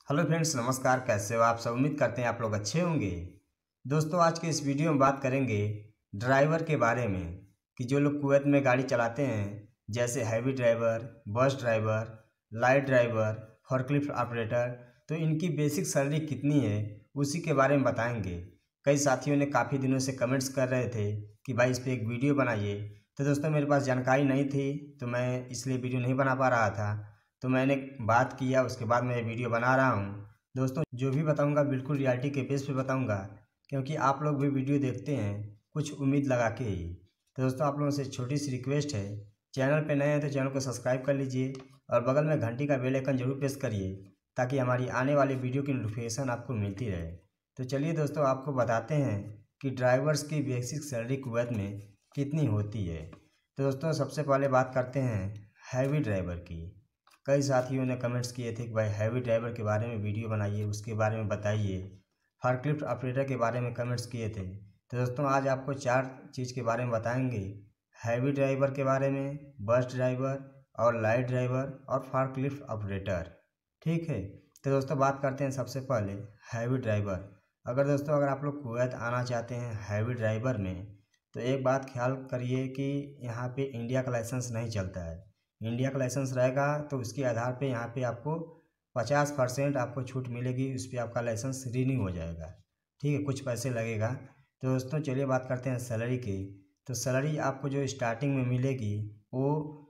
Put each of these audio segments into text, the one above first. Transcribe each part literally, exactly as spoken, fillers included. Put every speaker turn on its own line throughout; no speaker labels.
Hello friends, नमस्कार। कैसे हो आप सब? उम्मीद करते हैं आप लोग अच्छे होंगे। दोस्तों, आज के इस वीडियो में बात करेंगे ड्राइवर के बारे में कि जो लोग कुवैत में गाड़ी चलाते हैं, जैसे heavy driver, bus driver, light driver, forklift operator, तो इनकी बेसिक सैलरी कितनी है उसी के बारे में बताएंगे। कई साथियों ने काफ़ी दिनों से कमेंट्स कर रहे थे कि भाई इस पर एक वीडियो बनाइए। तो दोस्तों, मेरे पास जानकारी नहीं थी तो मैं इसलिए वीडियो नहीं बना पा रहा था। तो मैंने बात किया, उसके बाद मैं वीडियो बना रहा हूँ। दोस्तों, जो भी बताऊँगा बिल्कुल रियलिटी के बेस पे बताऊँगा, क्योंकि आप लोग भी वीडियो देखते हैं कुछ उम्मीद लगा के ही। तो दोस्तों, आप लोगों से छोटी सी रिक्वेस्ट है, चैनल पे नए हैं तो चैनल को सब्सक्राइब कर लीजिए और बगल में घंटी का बेल आइकन जरूर प्रेस करिए ताकि हमारी आने वाली वीडियो की नोटिफिकेशन आपको मिलती रहे। तो चलिए दोस्तों, आपको बताते हैं कि ड्राइवर्स की बेसिक सैलरी कुवैत में कितनी होती है। तो दोस्तों, सबसे पहले बात करते हैं हैवी ड्राइवर की। कई साथियों ने कमेंट्स किए थे कि भाई हैवी ड्राइवर के बारे में वीडियो बनाइए, उसके बारे में बताइए। फोर्कलिफ्ट ऑपरेटर के बारे में कमेंट्स किए थे। तो दोस्तों, आज आपको चार चीज़ के बारे में बताएंगे। हैवी ड्राइवर के बारे में, बस ड्राइवर और लाइट ड्राइवर और फोर्कलिफ्ट ऑपरेटर। ठीक है, तो दोस्तों बात करते हैं सबसे पहले हैवी ड्राइवर। अगर दोस्तों अगर आप लोग कुवैत आना चाहते हैं हैवी ड्राइवर में, तो एक बात ख्याल करिए कि यहाँ पे इंडिया का लाइसेंस नहीं चलता है। इंडिया का लाइसेंस रहेगा तो उसके आधार पे यहाँ पे आपको पचास परसेंट आपको छूट मिलेगी, उस पर आपका लाइसेंस रिन्यू हो जाएगा। ठीक है, कुछ पैसे लगेगा। तो दोस्तों चलिए बात करते हैं सैलरी की। तो सैलरी आपको जो स्टार्टिंग में मिलेगी वो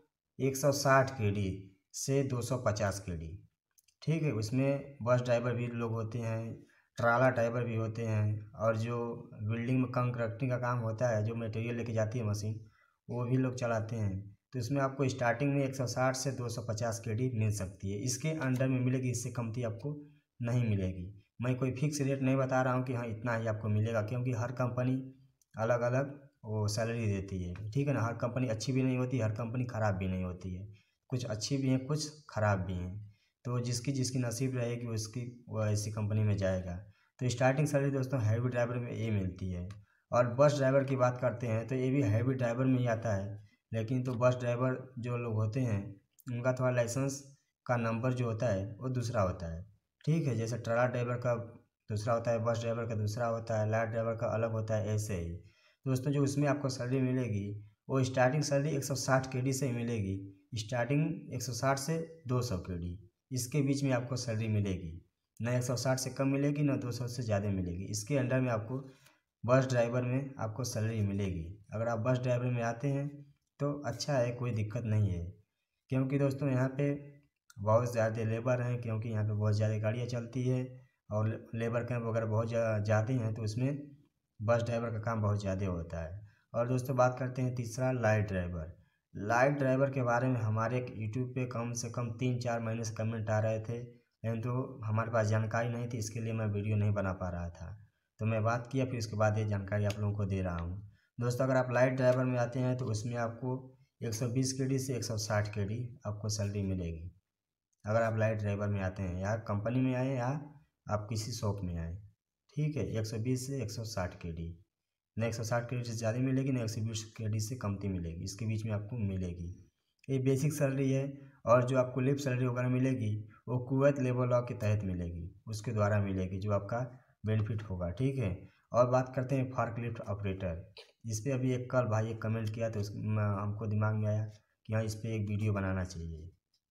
एक सौ साठ के डी से दो सौ पचास के डी। ठीक है, उसमें बस ड्राइवर भी लोग होते हैं, ट्राला ड्राइवर भी होते हैं, और जो बिल्डिंग में कंस्ट्रक्टिंग का काम होता है, जो मटेरियल लेके जाती है मशीन, वो भी लोग चलाते हैं। तो इसमें आपको स्टार्टिंग में एक सौ साठ से दो सौ पचास के डी मिल सकती है। इसके अंडर में मिलेगी, इससे कमती आपको नहीं मिलेगी। मैं कोई फिक्स रेट नहीं बता रहा हूँ कि हाँ इतना ही आपको मिलेगा, क्योंकि हर कंपनी अलग अलग वो सैलरी देती है। ठीक है ना, हर कंपनी अच्छी भी नहीं होती, हर कंपनी ख़राब भी नहीं होती है। कुछ अच्छी भी हैं, कुछ ख़राब भी हैं। तो जिसकी जिसकी नसीब रहेगी उसकी वो ऐसी कंपनी में जाएगा। तो स्टार्टिंग सैलरी दोस्तों हैवी ड्राइवर में ये मिलती है। और बस ड्राइवर की बात करते हैं तो ये भी हैवी ड्राइवर में ही आता है, लेकिन तो बस ड्राइवर जो लोग होते हैं उनका थोड़ा लाइसेंस का नंबर जो होता है वो दूसरा होता है। ठीक है, जैसे ट्रक ड्राइवर का दूसरा होता है, बस ड्राइवर का दूसरा होता है, लाइट ड्राइवर का अलग होता है, ऐसे ही। दोस्तों, जो उसमें आपको सैलरी मिलेगी वो स्टार्टिंग सैलरी एक सौ साठ के डी से मिलेगी। स्टार्टिंग एक सौ साठ से दो सौ के डी, इसके बीच में आपको सैलरी मिलेगी। ना एक सौ साठ से कम मिलेगी, ना दो सौ से ज़्यादा मिलेगी। इसके अंडर में आपको बस ड्राइवर में आपको सैलरी मिलेगी। अगर आप बस ड्राइवर में आते हैं तो अच्छा है, कोई दिक्कत नहीं है। क्योंकि दोस्तों यहाँ पे बहुत ज़्यादा लेबर हैं, क्योंकि यहाँ पे बहुत ज़्यादा गाड़ियाँ चलती है और लेबर कैंप वगैरह बहुत ज़्यादा हैं, तो उसमें बस ड्राइवर का काम बहुत ज़्यादा होता है। और दोस्तों बात करते हैं तीसरा लाइट ड्राइवर। लाइट ड्राइवर के बारे में हमारे यूट्यूब पे कम से कम तीन चार महीने से कमेंट आ रहे थे, लेकिन तो हमारे पास जानकारी नहीं थी, इसके लिए मैं वीडियो नहीं बना पा रहा था। तो मैं बात किया, फिर उसके बाद ये जानकारी आप लोगों को दे रहा हूँ। दोस्तों, अगर आप लाइट ड्राइवर में आते हैं तो उसमें आपको एक सौ बीस के डी से एक सौ साठ के डी आपको सैलरी मिलेगी। अगर आप लाइट ड्राइवर में आते हैं, या कंपनी में आए या आप किसी शॉप में आए। ठीक है, एक सौ बीस से एक सौ साठ के डी। ना एक सौ साठ के डी से ज़्यादा मिलेगी, ना एक सौ बीस के डी से कमती मिलेगी, इसके बीच में आपको मिलेगी। ये बेसिक सैलरी है। और जो आपको लिप सैलरी वगैरह मिलेगी वो कुवैत लेबर लॉ के तहत मिलेगी, उसके द्वारा मिलेगी, जो आपका बेनिफिट होगा। ठीक है, और बात करते हैं फोर्कलिफ्ट ऑपरेटर। इस पर अभी एक कल भाई एक कमेंट किया तो हमको दिमाग में आया कि हाँ इस पर एक वीडियो बनाना चाहिए।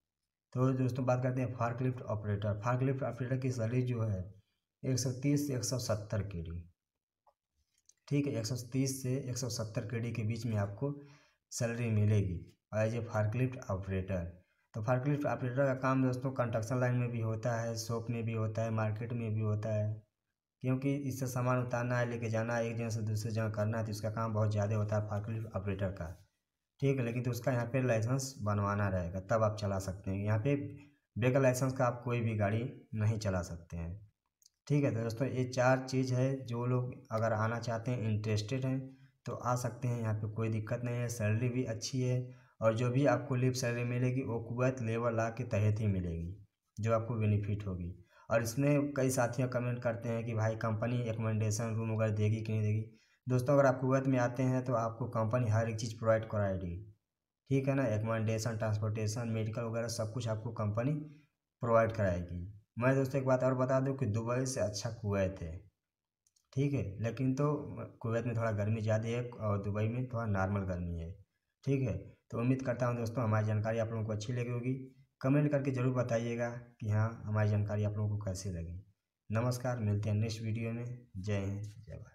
तो दोस्तों बात करते हैं फोर्कलिफ्ट ऑपरेटर। फोर्कलिफ्ट ऑपरेटर की सैलरी जो है एक सौ तीस से एक सौ सत्तर के डी। ठीक है, एक सौ तीस से एक सौ सत्तर के डी के बीच में आपको सैलरी मिलेगी एज ए फोर्कलिफ्ट ऑपरेटर। तो फोर्कलिफ्ट ऑपरेटर का काम दोस्तों कंस्ट्रक्शन लाइन में भी होता है, शॉप में भी होता है, मार्केट में भी होता है। क्योंकि इससे सामान उतारना है, लेके जाना है, एक जगह से दूसरी जगह करना है, तो इसका काम बहुत ज़्यादा होता है फोर्कलिफ्ट ऑपरेटर का। ठीक है, लेकिन तो उसका यहाँ पे लाइसेंस बनवाना रहेगा, तब आप चला सकते हैं। यहाँ पे बगैर लाइसेंस का आप कोई भी गाड़ी नहीं चला सकते हैं। ठीक है, तो दोस्तों ये चार चीज़ है। जो लोग अगर आना चाहते हैं, इंटरेस्टेड हैं, तो आ सकते हैं। यहाँ पे कोई दिक्कत नहीं है, सैलरी भी अच्छी है। और जो भी आपको लिप सैलरी मिलेगी वो कुवैत लेबर लॉ के तहत ही मिलेगी, जो आपको बेनिफिट होगी। और इसमें कई साथियों कमेंट करते हैं कि भाई कंपनी एकमेंडेशन रूम वगैरह देगी कि नहीं देगी। दोस्तों, अगर आप कुवैत में आते हैं तो आपको कंपनी हर एक चीज़ प्रोवाइड कराएगी। ठीक है ना, एकमेंडेशन, ट्रांसपोर्टेशन, मेडिकल वगैरह सब कुछ आपको कंपनी प्रोवाइड कराएगी। मैं दोस्तों एक बात और बता दूं कि दुबई से अच्छा कुवैत है, ठीक है। लेकिन तो कुवैत में थोड़ा गर्मी ज़्यादा है और दुबई में थोड़ा नॉर्मल गर्मी है, ठीक है। तो उम्मीद करता हूँ दोस्तों हमारी जानकारी आप लोगों को अच्छी लगी होगी। कमेंट करके ज़रूर बताइएगा कि हाँ हमारी जानकारी आप लोगों को कैसी लगी। नमस्कार, मिलते हैं नेक्स्ट वीडियो में। जय हिंद, जय भारत।